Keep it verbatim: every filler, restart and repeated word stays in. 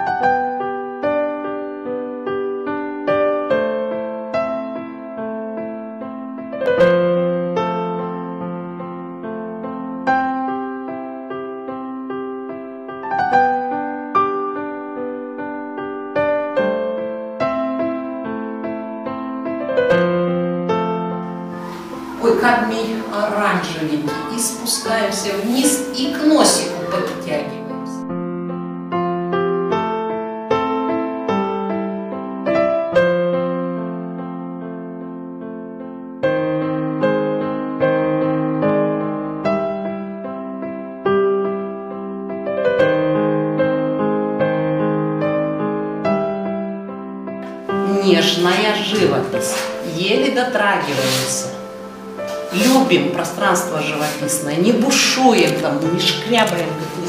Ой, кадмий оранжевенький. И спускаемся вниз, и к носику подтягиваемся. Нежная живопись, еле дотрагиваемся. Любим пространство живописное, не бушуем там, не шкрябаем, как